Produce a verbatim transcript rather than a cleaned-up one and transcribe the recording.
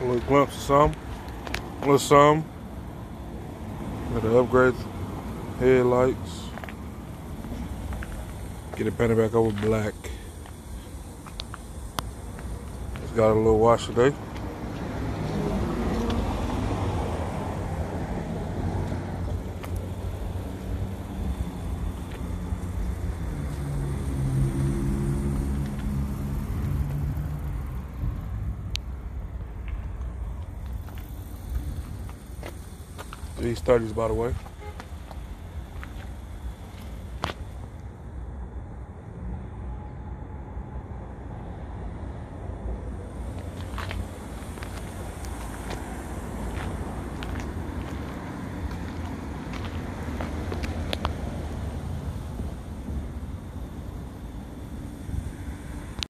A little glimpse of some. A little some. Got the upgrade headlights. Get it painted back over black. It's got a little wash today. These thirties, by the way.